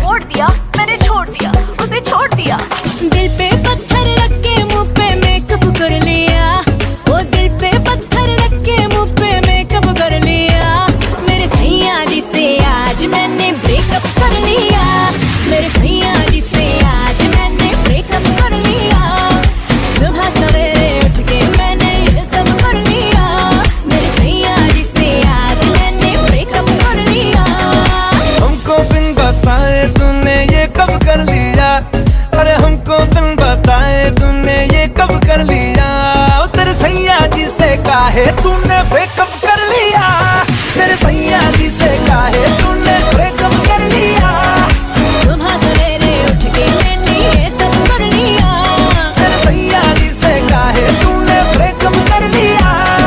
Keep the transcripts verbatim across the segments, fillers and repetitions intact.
छोड़ दिया, मैंने छोड़ दिया, उसे छोड़ दिया। दिल पे पत्थर रख के मुंह पे मेकअप कर लिया, वो दिल पे पत्थर रख के मुंह पे मेकअप कर लिया। मेरे सैया जी से आज मैंने ब्रेकअप कर लिया, मेरे सैया जी से आज मैंने ब्रेकअप कर लिया। सुबह सवेरे उठ के मैंने ये सब कर लिया, मेरे सैया जी से आज मैंने ब्रेकअप कर लिया। हमको बिन बताए तूने ये कब कर लिया, अरे हमको बिन बताए तूने ये कब कर लिया। तेरे सैया जी से काहे तूने ब्रेकअप कर लिया, तेरे सैया जी से काहे तूने ब्रेकअप कर लिया। सुबह सवेरे उठ के मैंने ये सब कर लिया, तेरे सैया जी से काहे तूने ब्रेकअप कर लिया।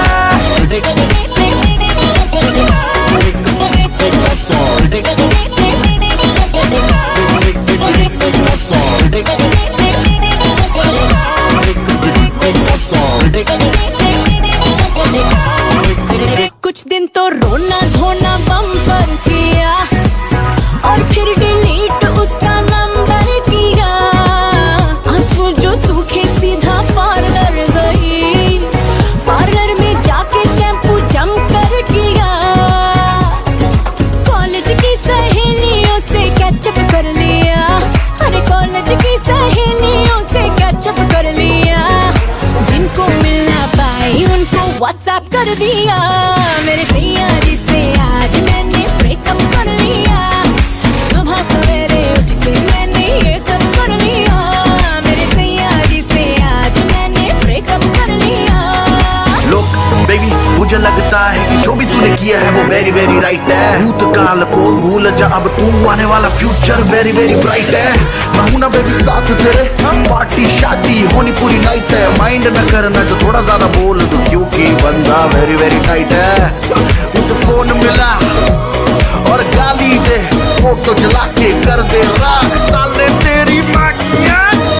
कुछ दिन तो रोना धोना बम्पर किया और फिर डिलीट उसका नंबर किया। आंसू जो सूखे सीधा पार्लर गई, पार्लर में जाके शैम्पू जम कर किया। कॉलेज की सहेलियों से कैचअप कर लिया, अरे कॉलेज की सहेलियों से कैचअप कर लिया। जिनको मिलना पाई उनको व्हाट्सएप कर दिया, मेरे सैया जी से आज मैंने ब्रेकअप कर लिया। सुबह सवेरे उठ के मैंने ये सब कर लिया, मेरे सैया जी से आज मैंने ब्रेकअप कर लिया। लोग बेबी मुझे लगता है कि जो भी तूने किया है वो वेरी वेरी राइट है। भूतकाल को भूल जा, अब तू आने वाला फ्यूचर वेरी वेरी ब्राइट है। मैं हूं ना बेबी साथ तेरे, पार्टी शादी होनी पूरी नाइट है। माइंड न करना जो थोड़ा ज्यादा बोल दो, क्योंकि बंदा वेरी वेरी टाइट है। उसे फोन मिला और गाली दे, फोटो जला के कर दे राख साले तेरी माटिया।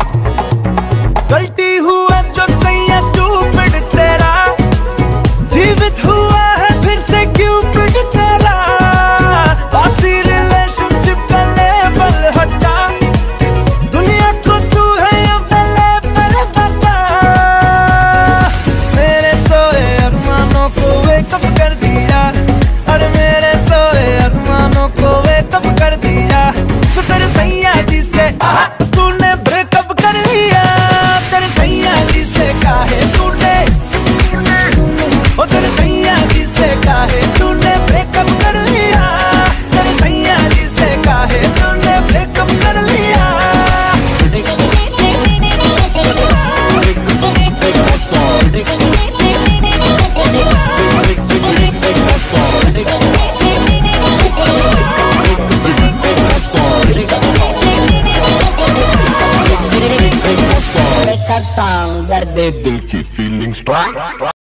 गलती हुआ जो सैया स्टूपिड तेरा, जीवित हुआ है फिर से क्यूपिड तेरा। बासी रिलेशनशिप का लेबल हटा, दुनिया को तू है अवेलेबल बता। मेरे सोए अरमानों को वेकअप कर दिया, और मेरे सोए अरमानों को वेकअप कर दिया। तो तेरे सैया जी से आहा तूने ब्रेकअप कर लिया, तेरे सैया जी से काहे तूने, ओ तेरे सैया जी से काहे तूने ब्रेकअप कर लिया, तेरे सैया जी से काहे तूने ब्रेकअप कर लिया। Song दर्द दिल की फीलिंग्स